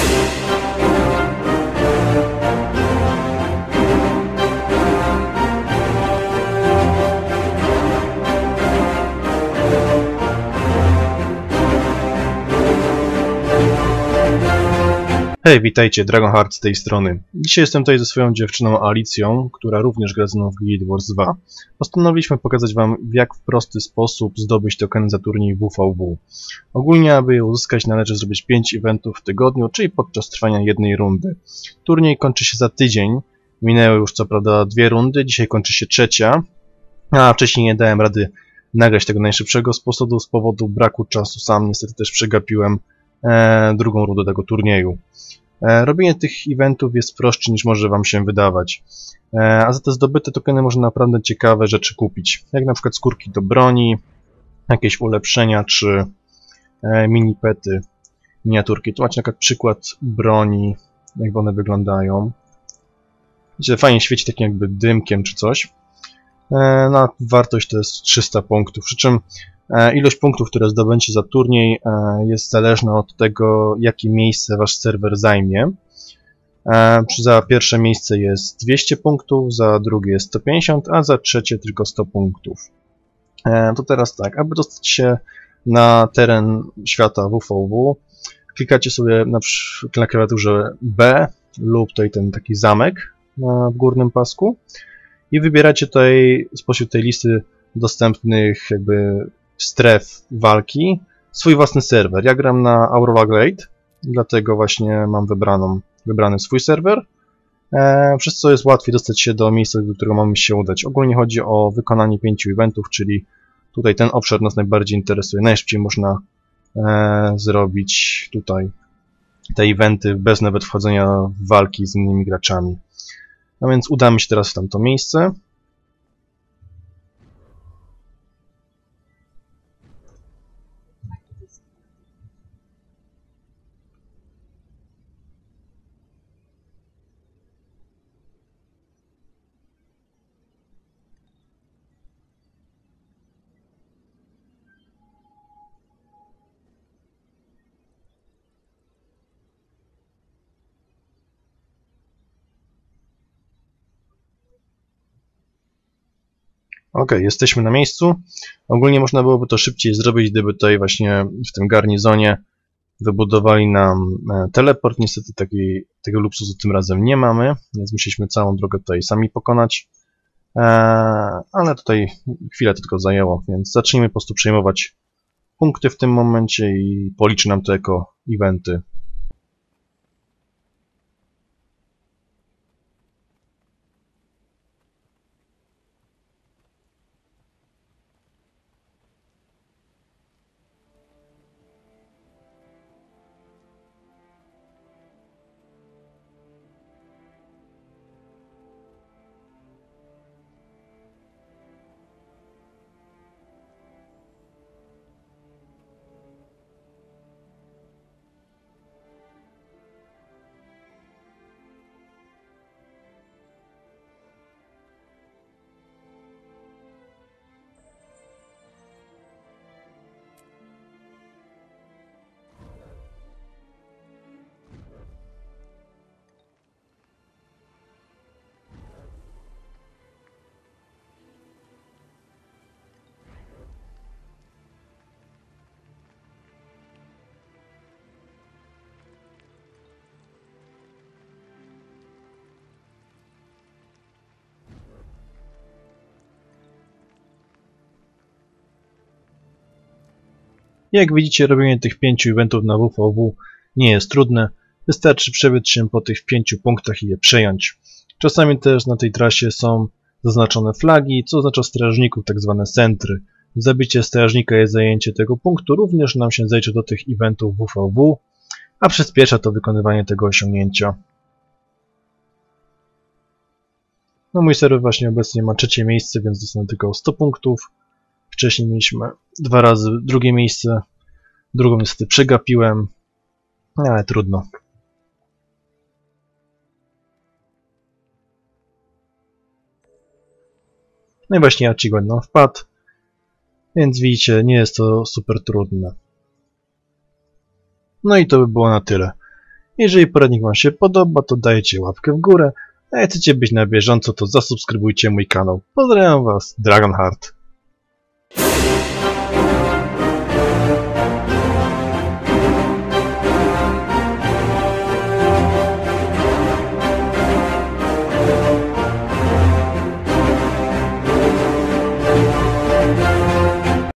Hej, witajcie, Dragonheart z tej strony. Dzisiaj jestem tutaj ze swoją dziewczyną Alicją, która również gra ze mną w Guild Wars 2. Postanowiliśmy pokazać wam, jak w prosty sposób zdobyć tokeny za turniej WVW. Ogólnie, aby je uzyskać, należy zrobić 5 eventów w tygodniu, czyli podczas trwania jednej rundy. Turniej kończy się za tydzień, minęły już co prawda 2 rundy, dzisiaj kończy się 3, a wcześniej nie dałem rady nagrać tego najszybszego sposobu z powodu braku czasu. Sam niestety też przegapiłem drugą rundę tego turnieju. Robienie tych eventów jest prostsze niż może wam się wydawać, a za te zdobyte tokeny można naprawdę ciekawe rzeczy kupić, jak na przykład skórki do broni, jakieś ulepszenia czy mini pety, miniaturki. Tu macie na przykład przykład broni, jak one wyglądają. Widzicie, fajnie świeci takim jakby dymkiem czy coś. No, wartość to jest 300 punktów, przy czym ilość punktów, które zdobędziecie za turniej, jest zależna od tego, jakie miejsce wasz serwer zajmie. Za pierwsze miejsce jest 200 punktów, za drugie jest 150, a za trzecie tylko 100 punktów. To teraz tak, aby dostać się na teren świata WVW, klikacie sobie na klawiaturze B lub tutaj ten taki zamek w górnym pasku i wybieracie tutaj spośród tej listy dostępnych jakby stref walki swój własny serwer. Ja gram na Aurora Glade, dlatego właśnie mam wybrany swój serwer, przez co jest łatwiej dostać się do miejsca, do którego mamy się udać. Ogólnie chodzi o wykonanie 5 eventów, czyli tutaj ten obszar nas najbardziej interesuje. Najszybciej można zrobić tutaj te eventy bez nawet wchodzenia w walki z innymi graczami. No więc udamy się teraz w tamto miejsce. Ok, jesteśmy na miejscu. Ogólnie można byłoby to szybciej zrobić, gdyby tutaj właśnie w tym garnizonie wybudowali nam teleport. Niestety tego luksusu tym razem nie mamy, więc musieliśmy całą drogę tutaj sami pokonać. Ale tutaj chwilę to tylko zajęło, więc zacznijmy po prostu przejmować punkty w tym momencie i policzy nam to jako eventy. Jak widzicie, robienie tych 5 eventów na WVW nie jest trudne. Wystarczy przebyć się po tych 5 punktach i je przejąć. Czasami też na tej trasie są zaznaczone flagi, co oznacza strażników, tak zwane centry. Zabicie strażnika jest zajęcie tego punktu, również nam się zajdzie do tych eventów WVW, a przyspiesza to wykonywanie tego osiągnięcia. No, mój serwer właśnie obecnie ma 3. miejsce, więc dostanę tylko 100 punktów. Wcześniej mieliśmy 2 razy drugie miejsce, drugą niestety przegapiłem, ale trudno. No i właśnie Achievement nam wpadł, więc widzicie, nie jest to super trudne. No i to by było na tyle. Jeżeli poradnik Wam się podoba, to dajcie łapkę w górę, a jak chcecie być na bieżąco, to zasubskrybujcie mój kanał. Pozdrawiam Was, Dragonheart.